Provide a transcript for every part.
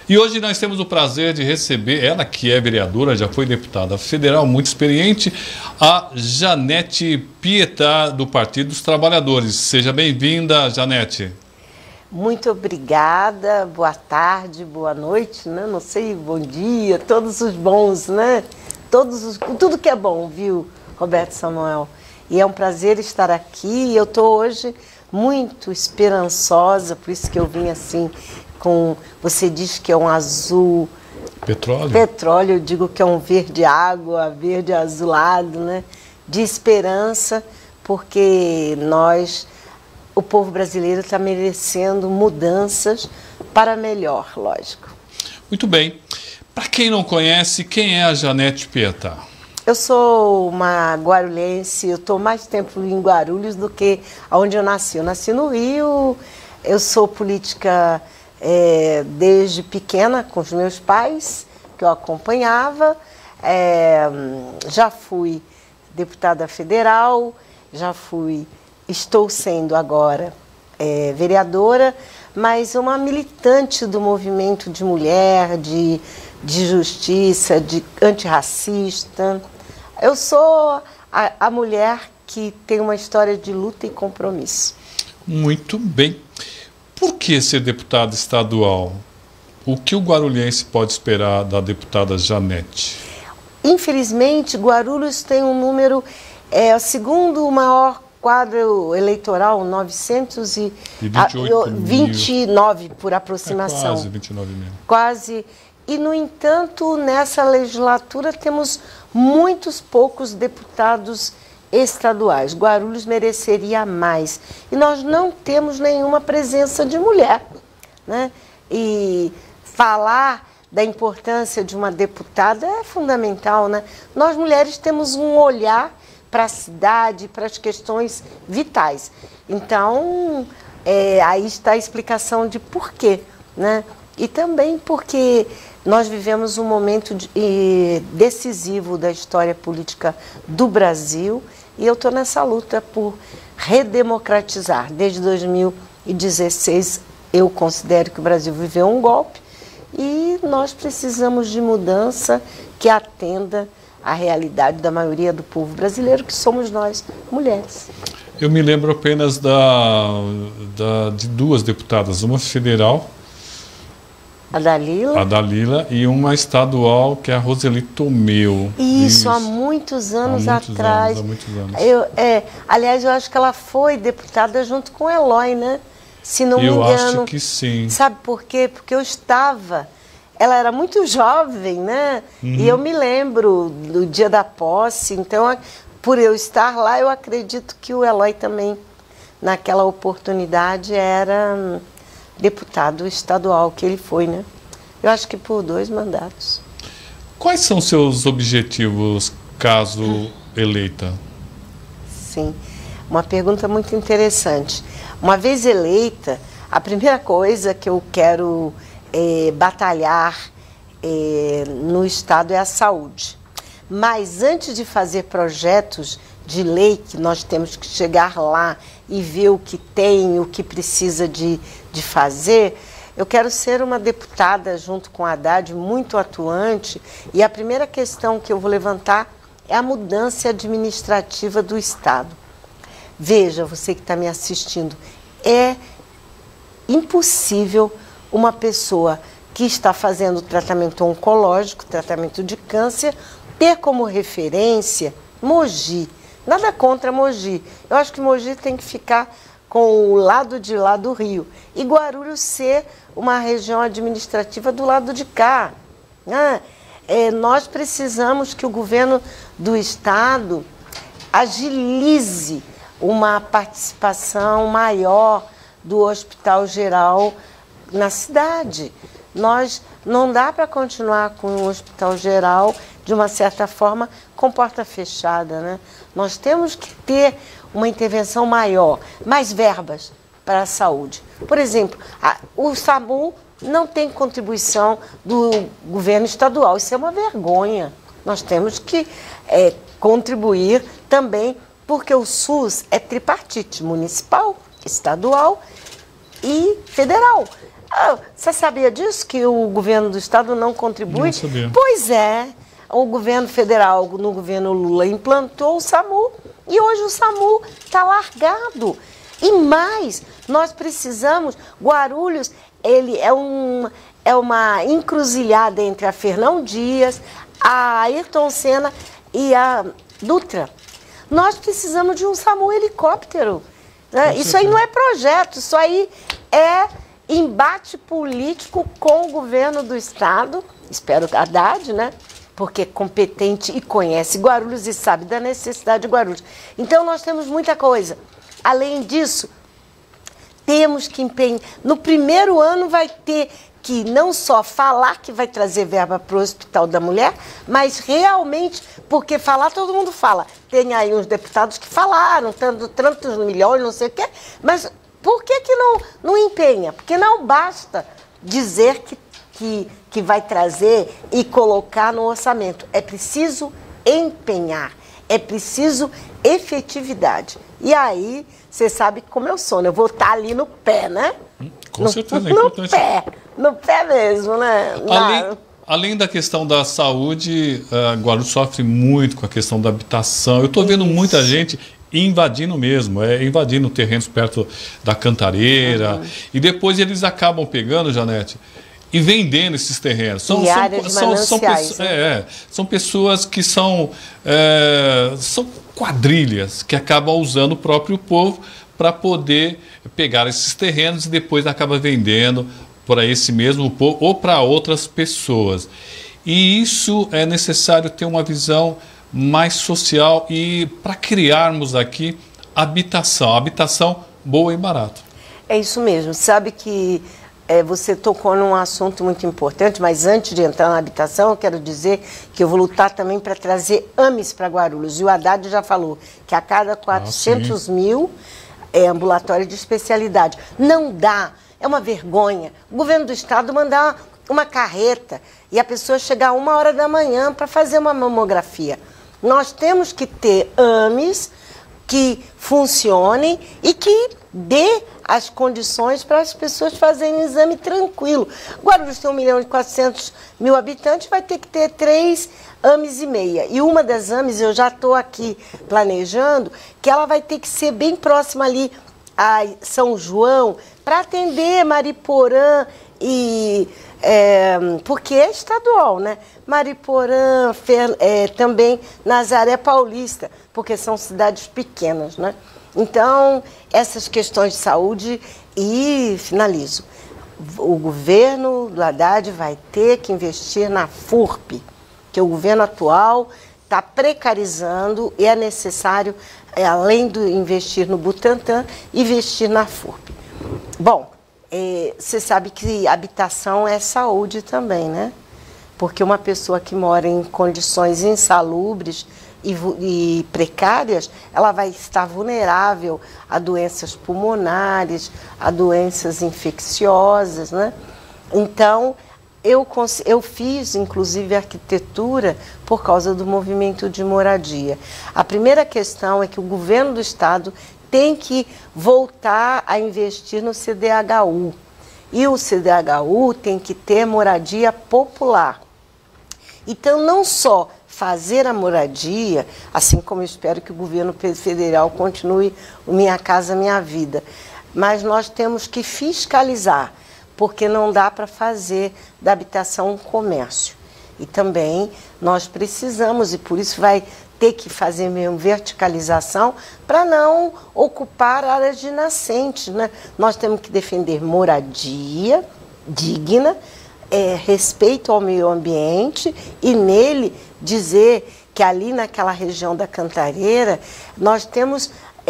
E hoje nós temos o prazer de receber ela, que é vereadora, já foi deputada federal, muito experiente, a Janete Pietá, do Partido dos Trabalhadores. Seja bem-vinda, Janete. Muito obrigada, boa tarde, boa noite, né? Não sei, bom dia, todos os bons, né? Tudo que é bom, viu, Roberto Samuel? E é um prazer estar aqui. Eu estou hoje muito esperançosa, por isso que eu vim assim com... Você diz que é um azul... Petróleo? Petróleo, eu digo que é um verde água, verde azulado, né? De esperança, porque o povo brasileiro está merecendo mudanças para melhor, lógico. Muito bem. Para quem não conhece, quem é a Janete Pietá? Eu sou uma guarulhense, eu estou mais tempo em Guarulhos do que onde eu nasci. Eu nasci no Rio, eu sou política desde pequena com os meus pais, que eu acompanhava. Já fui deputada federal, estou sendo agora vereadora, mas uma militante do movimento de mulher, de justiça, de antirracista. Eu sou a mulher que tem uma história de luta e compromisso. Muito bem. Por que ser deputada estadual? O que o guarulhense pode esperar da deputada Janete? Infelizmente, Guarulhos tem um número, o segundo maior quadro eleitoral, 929 por aproximação. Quase 29 mil. Quase. E, no entanto, nessa legislatura temos muitos poucos deputados estaduais. Guarulhos mereceria mais. E nós não temos nenhuma presença de mulher, né? E falar da importância de uma deputada é fundamental, né? Nós, mulheres, temos um olhar para a cidade, para as questões vitais. Então, aí está a explicação de por quê, né? E também porque nós vivemos um momento decisivo da história política do Brasil e eu estou nessa luta por redemocratizar. Desde 2016, eu considero que o Brasil viveu um golpe e nós precisamos de mudança que atenda à realidade da maioria do povo brasileiro, que somos nós, mulheres. Eu me lembro apenas de duas deputadas, uma federal, a Dalila, e uma estadual, que é a Roseli Tomeu. Isso, há muitos anos atrás. Há muitos anos. Aliás, eu acho que ela foi deputada junto com Eloy, né? Se não me engano. Eu acho que sim. Sabe por quê? Porque ela era muito jovem, né? Uhum. E eu me lembro do dia da posse, então, por eu estar lá, eu acredito que o Eloy também, naquela oportunidade, era deputado estadual, que ele foi, né? Eu acho que por 2 mandatos. Quais são seus objetivos, caso eleita? Sim, uma pergunta muito interessante. Uma vez eleita, a primeira coisa que eu quero batalhar no Estado é a saúde. Mas antes de fazer projetos de lei, que nós temos que chegar lá e ver o que tem, o que precisa de fazer, eu quero ser uma deputada, junto com a Haddad, muito atuante, e a primeira questão que eu vou levantar é a mudança administrativa do Estado. Veja, você que está me assistindo, é impossível uma pessoa que está fazendo tratamento oncológico, tratamento de câncer, ter como referência Mogi. Nada contra Mogi. Eu acho que Mogi tem que ficar com o lado de lá do Rio. E Guarulhos ser uma região administrativa do lado de cá. Nós precisamos que o governo do Estado agilize uma participação maior do Hospital Geral na cidade. Não dá para continuar com o Hospital Geral, de uma certa forma, com porta fechada, né? Nós temos que ter uma intervenção maior, mais verbas para a saúde. Por exemplo, o SAMU não tem contribuição do governo estadual. Isso é uma vergonha. Nós temos que contribuir também, porque o SUS é tripartite, municipal, estadual e federal. Você sabia disso? Que o governo do estado não contribui? Não sabia. Pois é. O governo federal, no governo Lula, implantou o SAMU e hoje o SAMU está largado. E mais, nós precisamos... Guarulhos, ele é uma encruzilhada entre a Fernão Dias, a Ayrton Senna e a Dutra. Nós precisamos de um SAMU helicóptero. Né? Isso aí não é projeto, isso aí é embate político com o governo do estado, espero Haddad, né? Porque é competente e conhece Guarulhos e sabe da necessidade de Guarulhos. Então, nós temos muita coisa. Além disso, temos que empenhar. No primeiro ano vai ter que não só falar que vai trazer verba para o Hospital da Mulher, mas realmente, porque falar todo mundo fala. Tem aí uns deputados que falaram, tantos milhões, não sei o quê, mas por que não empenha? Porque não basta dizer que vai trazer e colocar no orçamento. É preciso empenhar, é preciso efetividade. E aí, você sabe como eu sou, né? Eu vou estar ali no pé, né? Com certeza, é importante. No pé mesmo, né? Além da questão da saúde, Guarulhos sofre muito com a questão da habitação. Eu estou vendo muita gente invadindo mesmo, invadindo terrenos perto da Cantareira. E depois eles acabam pegando, Janete, e vendendo esses terrenos. São pessoas que são quadrilhas que acabam usando o próprio povo para poder pegar esses terrenos e depois acaba vendendo para esse mesmo povo ou para outras pessoas. E isso é necessário ter uma visão mais social e para criarmos aqui habitação boa e barata. É isso mesmo. Sabe que você tocou num assunto muito importante, mas antes de entrar na habitação, eu quero dizer que eu vou lutar também para trazer AMES para Guarulhos. E o Haddad já falou que a cada 400 mil é ambulatório de especialidade. Não dá, é uma vergonha. O governo do estado mandar uma carreta e a pessoa chegar 1h da manhã para fazer uma mamografia. Nós temos que ter AMES que funcionem e que dê as condições para as pessoas fazerem exame tranquilo. Guarulhos tem 1.400.000 habitantes, vai ter que ter 3 AMES e meia. E uma das AMES, eu já estou aqui planejando, que ela vai ter que ser bem próxima ali a São João, para atender Mariporã e... porque é estadual, né? Mariporã, também Nazaré Paulista, porque são cidades pequenas, né? Então, essas questões de saúde, e finalizo, o governo do Haddad vai ter que investir na FURP, que o governo atual está precarizando e é necessário, além de investir no Butantan, investir na FURP. Bom, você sabe que habitação é saúde também, né? Porque uma pessoa que mora em condições insalubres e precárias, ela vai estar vulnerável a doenças pulmonares, a doenças infecciosas, né? Então, eu fiz, inclusive, arquitetura por causa do movimento de moradia. A primeira questão é que o governo do estado tem que voltar a investir no CDHU. E o CDHU tem que ter moradia popular. Então, não só fazer a moradia, assim como eu espero que o governo federal continue o Minha Casa Minha Vida, mas nós temos que fiscalizar, porque não dá para fazer da habitação um comércio. E também nós precisamos, e por isso vai ter que fazer mesmo verticalização, para não ocupar áreas de nascentes, né? Nós temos que defender moradia digna, respeito ao meio ambiente e nele dizer que ali naquela região da Cantareira nós temos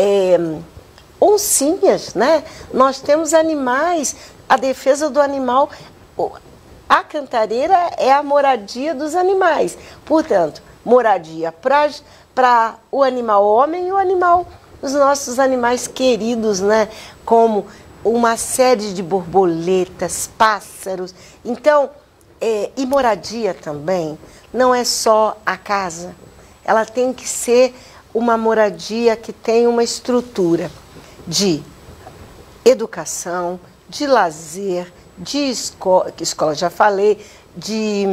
oncinhas, né? Nós temos animais, a defesa do animal. A Cantareira é a moradia dos animais, portanto, moradia para o animal homem e o animal, os nossos animais queridos, né? Como uma série de borboletas, pássaros. Então, e moradia também não é só a casa. Ela tem que ser uma moradia que tem uma estrutura de educação, de lazer, de escola, já falei, de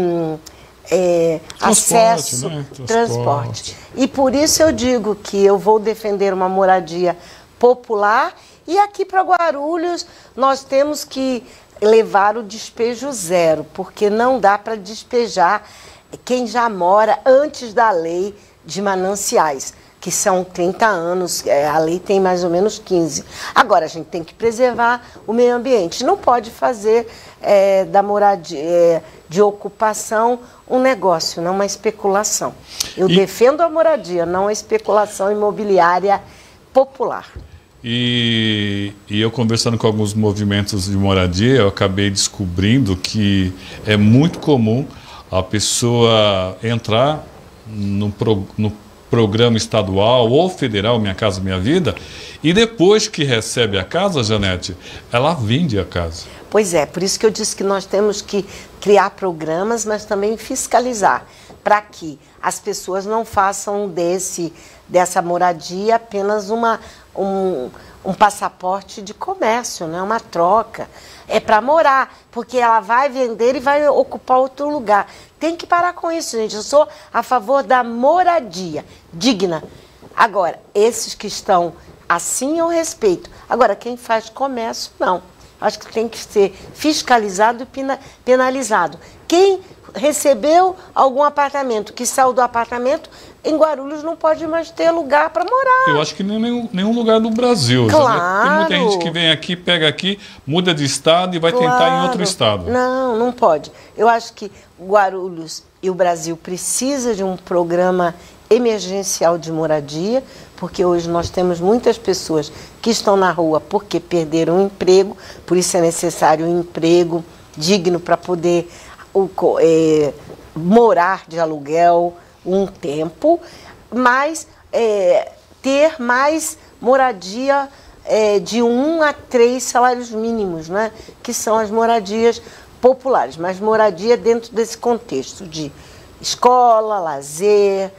acesso, né? Transporte. E por isso eu digo que eu vou defender uma moradia popular, e aqui para Guarulhos nós temos que levar o despejo zero, porque não dá para despejar quem já mora antes da lei de mananciais, que são 30 anos, a lei tem mais ou menos 15. Agora, a gente tem que preservar o meio ambiente. Não pode fazer da moradia, de ocupação, um negócio, não uma especulação. Eu defendo a moradia, não a especulação imobiliária popular. E eu conversando com alguns movimentos de moradia, eu acabei descobrindo que é muito comum a pessoa entrar no programa estadual ou federal Minha Casa Minha Vida, e depois que recebe a casa, Janete, ela vende a casa. Pois é, por isso que eu disse que nós temos que criar programas, mas também fiscalizar, para que as pessoas não façam dessa moradia apenas um passaporte de comércio, né? Uma troca. É para morar, porque ela vai vender e vai ocupar outro lugar. Tem que parar com isso, gente. Eu sou a favor da moradia digna. Agora, esses que estão assim eu respeito. Agora, quem faz comércio, não. Acho que tem que ser fiscalizado e penalizado. Quem recebeu algum apartamento, que saiu do apartamento, em Guarulhos não pode mais ter lugar para morar. Eu acho que nenhum lugar do Brasil. Claro. Tem muita gente que vem aqui, pega aqui, muda de estado e vai tentar em outro estado. Não, não pode. Eu acho que Guarulhos e o Brasil precisa de um programa emergencial de moradia, porque hoje nós temos muitas pessoas que estão na rua porque perderam o emprego, por isso é necessário um emprego digno para poder morar de aluguel um tempo, mas ter mais moradia de 1 a 3 salários mínimos, né? Que são as moradias populares, mas moradia dentro desse contexto de escola, lazer,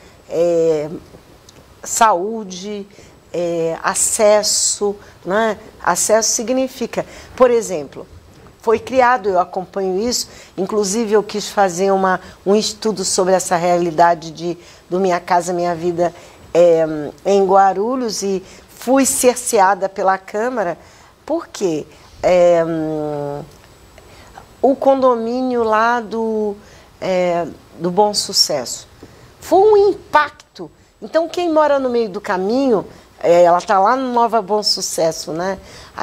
saúde, acesso, né? Acesso significa, por exemplo, foi criado, eu acompanho isso, inclusive eu quis fazer um estudo sobre essa realidade do Minha Casa Minha Vida em Guarulhos, e fui cerceada pela Câmara, porque o condomínio lá do Bom Sucesso foi um impacto. Então, quem mora no meio do caminho, ela está lá no Nova Bom Sucesso, né?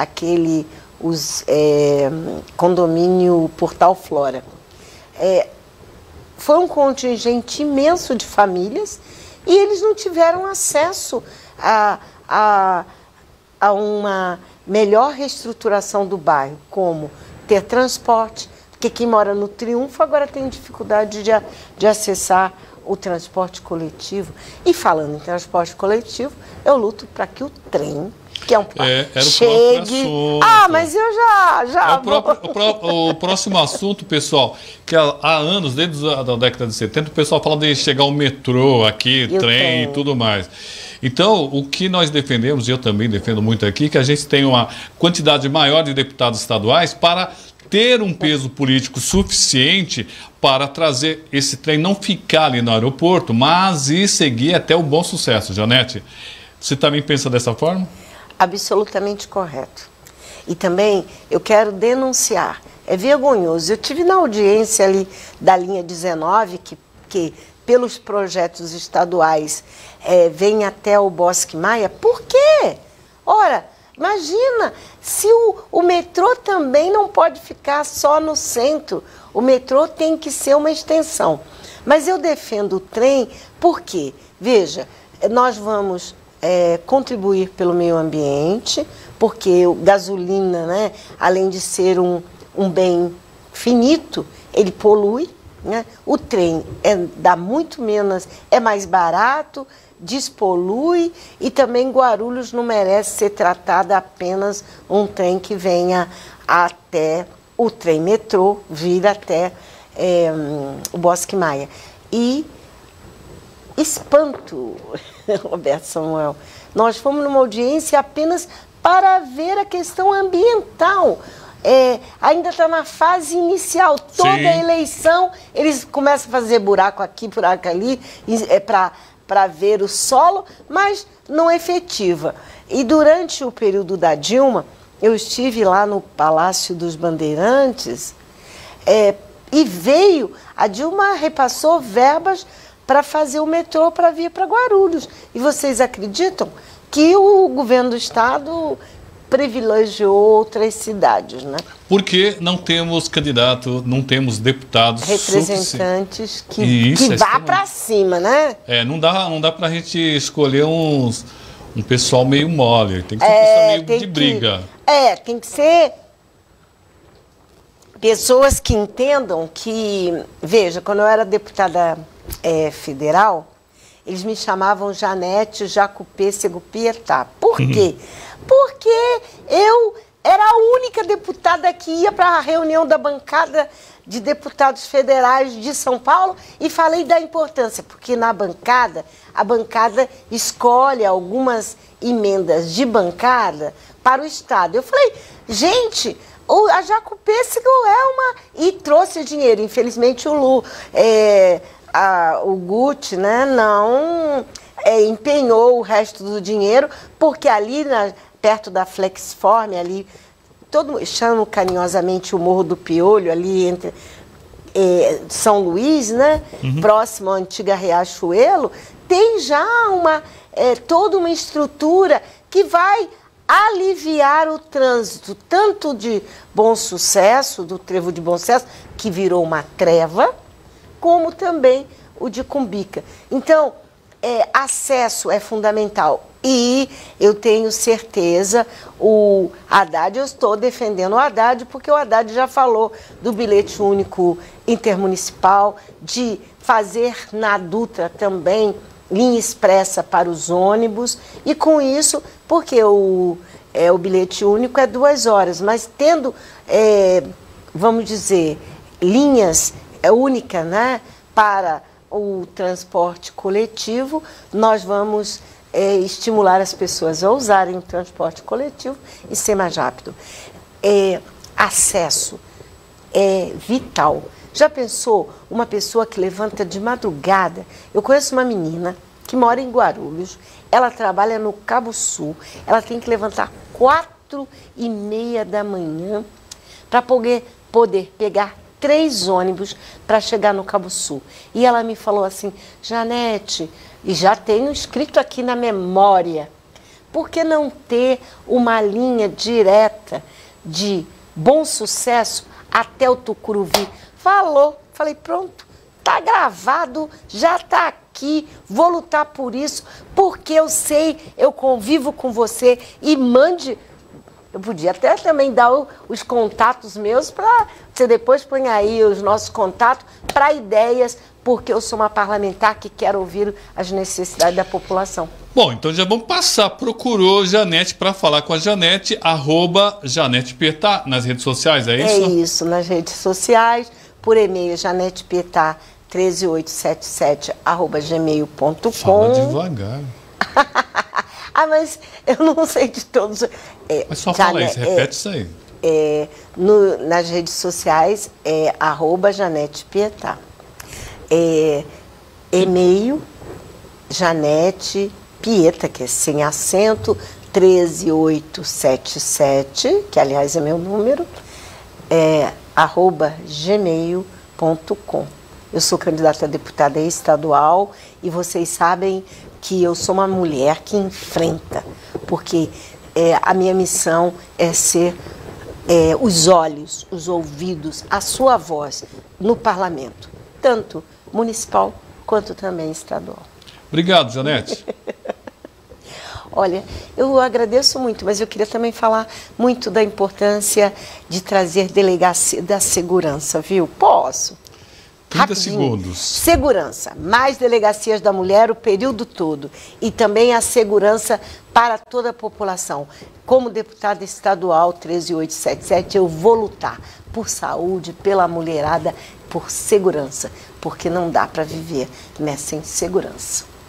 Condomínio Portal Flora. Foi um contingente imenso de famílias e eles não tiveram acesso a uma melhor reestruturação do bairro, como ter transporte, porque quem mora no Triunfo agora tem dificuldade de acessar o transporte coletivo. E falando em transporte coletivo, eu luto para que o trem, que é um chegue. Mas eu já o próximo assunto, pessoal, que há anos, desde a década de 70, o pessoal fala de chegar o metrô aqui, trem e tudo mais. Então, o que nós defendemos, e eu também defendo muito aqui, que a gente tem uma quantidade maior de deputados estaduais para ter um peso político suficiente para trazer esse trem, não ficar ali no aeroporto, mas ir seguir até o Bom Sucesso. Janete, você também pensa dessa forma? Absolutamente correto. E também eu quero denunciar, é vergonhoso, eu tive na audiência ali da linha 19, que pelos projetos estaduais vem até o Bosque Maia. Por quê? Ora, imagina, se o metrô também não pode ficar só no centro, o metrô tem que ser uma extensão. Mas eu defendo o trem porque, veja, nós vamos contribuir pelo meio ambiente, porque gasolina, né, além de ser um bem finito, ele polui, né? O trem dá muito menos, é mais barato, despolui, e também Guarulhos não merece ser tratada apenas um trem que venha até o trem metrô, vir até o Bosque Maia. E espanto, Roberto Samuel, nós fomos numa audiência apenas para ver a questão ambiental. ainda está na fase inicial. Toda eleição, eles começam a fazer buraco aqui, buraco ali, para ver o solo, mas não efetiva. E durante o período da Dilma, eu estive lá no Palácio dos Bandeirantes, e a Dilma repassou verbas para fazer o metrô para vir para Guarulhos. E vocês acreditam que o governo do estado privilegiou outras cidades, né? Porque não temos candidato, não temos deputados representantes que vá para cima, né? Não dá para a gente escolher um pessoal meio mole, tem que ser um pessoal meio de briga. Tem que ser pessoas que entendam que... Veja, quando eu era deputada federal, eles me chamavam Janete Jacupêssego Pietá. Por quê? Porque eu era a única deputada que ia para a reunião da bancada de deputados federais de São Paulo e falei da importância, porque na bancada, a bancada escolhe algumas emendas de bancada para o Estado. Eu falei, gente, a Jacupêssego e trouxe dinheiro. Infelizmente o Guti, né, não empenhou o resto do dinheiro, porque ali perto da Flexform, ali, chamam carinhosamente o Morro do Piolho, ali entre São Luís, né, próximo à antiga Riachuelo, tem já toda uma estrutura que vai aliviar o trânsito, tanto de Bom Sucesso, do Trevo de Bom Sucesso, que virou uma treva, como também o de Cumbica. Então, acesso é fundamental. E eu tenho certeza, o Haddad, eu estou defendendo o Haddad, porque o Haddad já falou do bilhete único intermunicipal, de fazer na Dutra também linha expressa para os ônibus, e com isso, porque o bilhete único é 2 horas, mas tendo, vamos dizer, linhas únicas, né, para o transporte coletivo, nós vamos estimular as pessoas a usarem o transporte coletivo e ser mais rápido. Acesso é vital. Já pensou uma pessoa que levanta de madrugada? Eu conheço uma menina que mora em Guarulhos, ela trabalha no Cabo Sul, ela tem que levantar 4h30 da manhã para poder pegar 3 ônibus para chegar no Cabo Sul. E ela me falou assim, Janete, e já tenho escrito aqui na memória, por que não ter uma linha direta de Bom Sucesso até o Tucuruvi? Falei, pronto, tá gravado, já tá aqui, vou lutar por isso, porque eu sei, eu convivo com você e mande... Eu podia até também dar os contatos meus para você depois põe aí os nossos contatos para ideias, porque eu sou uma parlamentar que quer ouvir as necessidades da população. Bom, então já vamos passar. Procurou Janete para falar com a Janete, @JanetePietá nas redes sociais, é isso? É isso, nas redes sociais, por e-mail janetepietá13877@gmail.com. Fala devagar. Mas eu não sei de todos. Mas só fala isso, repete isso aí. Nas redes sociais é @JanetePietá. E-mail Janete Pietá, que é sem acento, 13877, que aliás é meu número, @gmail.com. Eu sou candidata a deputada estadual e vocês sabem que eu sou uma mulher que enfrenta, porque a minha missão é ser os olhos, os ouvidos, a sua voz no parlamento, tanto municipal quanto também estadual. Obrigado, Janete. Olha, eu agradeço muito, mas eu queria também falar muito da importância de trazer delegacia da segurança, viu? Posso? 30 Rapidinho. segundos. Segurança, mais delegacias da mulher o período todo e também a segurança para toda a população. Como deputada estadual 13877, eu vou lutar por saúde, pela mulherada, por segurança, porque não dá para viver nessa insegurança.